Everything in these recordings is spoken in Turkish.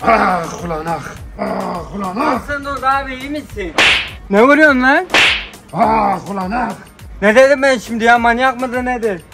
Ah ulan ah. Ah ulan ah. Sen dur abi, iyi misin? Ne vuruyorsun lan? Ah ulan ah. Ne dedim ben şimdi ya, manyak mıdır nedir?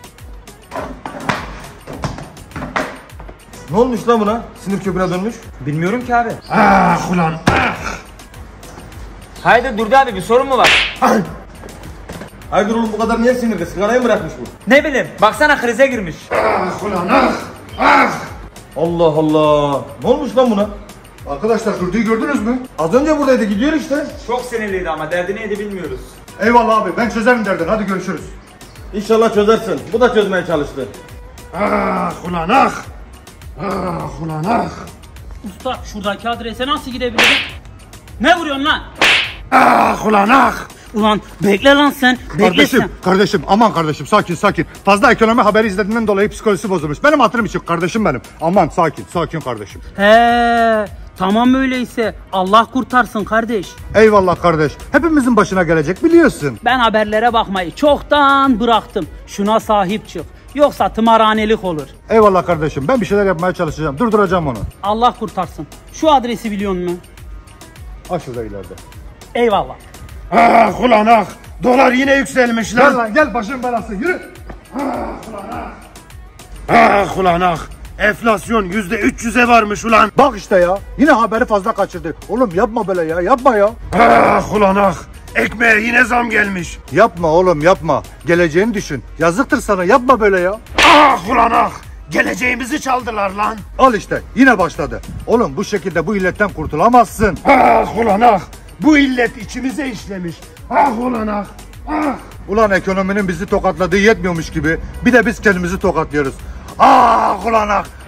Ne olmuş lan buna? Sinir köpüğüne dönmüş. Bilmiyorum ki abi. Ah ulan ah. Haydi Durdu abi, bir sorun mu var? Haydır oğlum, bu kadar niye sinirli? Sigarayı mı bırakmış bu? Ne bileyim, baksana krize girmiş. Ah ulan ah. Ah. Allah Allah. Ne olmuş lan buna? Arkadaşlar Durdu'yu gördünüz mü? Az önce buradaydı, gidiyor işte. Çok sinirliydi ama derdi neydi bilmiyoruz. Eyvallah abi, ben çözerim derdin. Hadi görüşürüz. İnşallah çözersin. Bu da çözmeye çalıştı. Ah ulan ah. Ah ulan ah. Usta şuradaki adrese nasıl gidebilirim? Ne vuruyorsun lan? Ah ulan ah. Ulan bekle lan sen. Bekle sen. Kardeşim aman kardeşim sakin. Fazla ekonomi haberi izlediğinden dolayı psikolojisi bozulmuş. Benim hatırım için kardeşim benim. Aman sakin kardeşim. He, tamam öyleyse. Allah kurtarsın kardeş. Eyvallah kardeş. Hepimizin başına gelecek biliyorsun. Ben haberlere bakmayı çoktan bıraktım. Şuna sahip çık. Yoksa tımarhanelik olur. Eyvallah kardeşim. Ben bir şeyler yapmaya çalışacağım. Durduracağım onu. Allah kurtarsın. Şu adresi biliyor musun? Ha şurada ileride. Eyvallah. Ah ulan ah. Dolar yine yükselmiş lan. Gel lan gel, başın belası yürü. Ah ulan ah. Ah ulan ah. Enflasyon %300'e varmış ulan. Bak işte ya. Yine haberi fazla kaçırdı. Oğlum yapma böyle ya. Yapma ya. Ah ulan ah. Ekmeğe yine zam gelmiş. Yapma oğlum yapma. Geleceğini düşün. Yazıktır sana, yapma böyle ya. Ah ulan ah. Geleceğimizi çaldılar lan. Al işte yine başladı. Oğlum bu şekilde bu illetten kurtulamazsın. Ah ulan ah. Bu illet içimize işlemiş. Ah ulan ah. Ah. Ulan ekonominin bizi tokatladığı yetmiyormuş gibi bir de biz kendimizi tokatlıyoruz. Ah ulan ah.